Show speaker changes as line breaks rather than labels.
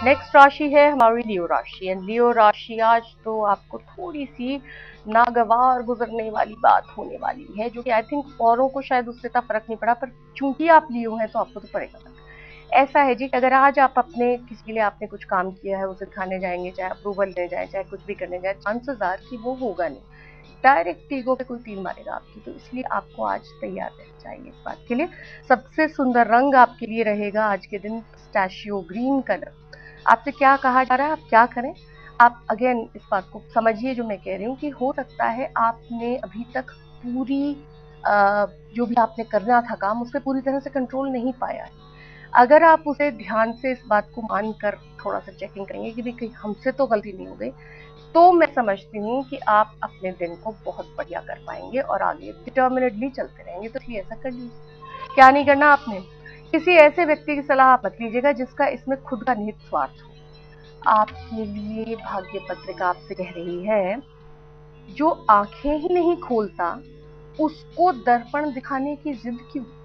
Next राशि है हमारी लियो राशि। एंड लियो राशि आज तो आपको थोड़ी सी नागवार गुजरने वाली बात होने वाली है, जो कि आई थिंक औरों को शायद उससे इतना फर्क नहीं पड़ा, पर चूंकि आप लियो हैं तो आपको तो पड़ेगा। ऐसा है जी कि अगर आज आप अपने किसी के लिए आपने कुछ काम किया है, उसे दिखाने जाएंगे, चाहे अप्रूवल लेने जाए, चाहे कुछ भी करने जाए, चांसेस आर कि वो होगा नहीं, डायरेक्ट ईगो पे कोई तीर मारेगा आपकी। तो इसलिए आपको आज तैयार रहना चाहिए इस बात के लिए। सबसे सुंदर रंग आपके लिए रहेगा आज के दिन पिस्ताशियो ग्रीन कलर। आपसे क्या कहा जा रहा है, आप क्या करें? आप अगेन इस बात को समझिए जो मैं कह रही हूँ, कि हो सकता है आपने अभी तक पूरी जो भी आपने करना था काम, उस पर पूरी तरह से कंट्रोल नहीं पाया है। अगर आप उसे ध्यान से इस बात को मानकर थोड़ा सा चेकिंग करेंगे कि भाई कहीं हमसे तो गलती नहीं हो गई, तो मैं समझती हूँ कि आप अपने दिन को बहुत बढ़िया कर पाएंगे और आगे डिटर्मिनेटली चलते रहेंगे। तो इसलिए ऐसा कर लीजिए। क्या नहीं करना आपने, किसी ऐसे व्यक्ति की सलाह आप मत लीजिएगा जिसका इसमें खुद का निहित स्वार्थ हो। आपके लिए भाग्य पत्रिका आपसे कह रही है, जो आंखें ही नहीं खोलता उसको दर्पण दिखाने की जिद क्यों।